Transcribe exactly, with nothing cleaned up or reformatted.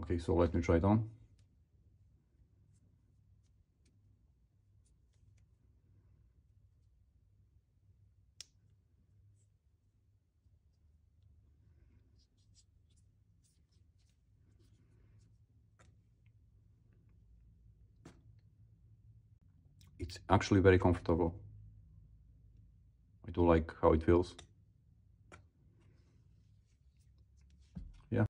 Okay, so let me try it on. It's actually very comfortable. I do like how it feels.